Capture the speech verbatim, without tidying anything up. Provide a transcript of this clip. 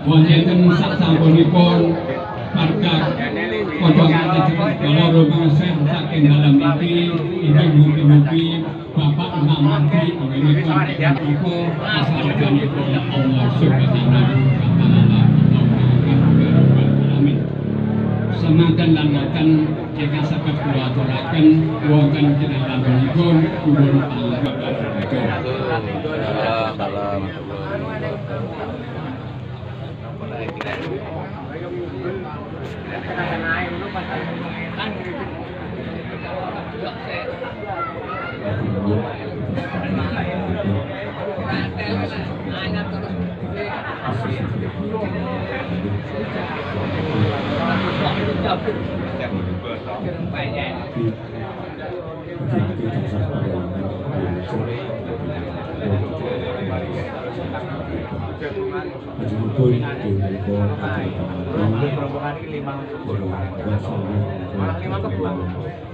wonten sasampunipun marga kodhongan segala rumasen saking dalam iki inggih mugi-mugi Bapak Imam Menteri inginipun iku asaraganipun Allah Subhanahu wa taala. Amin. Semanten langaken ingkang saged kula aturaken wonten kinanipun nyuwun pangapunten. Lima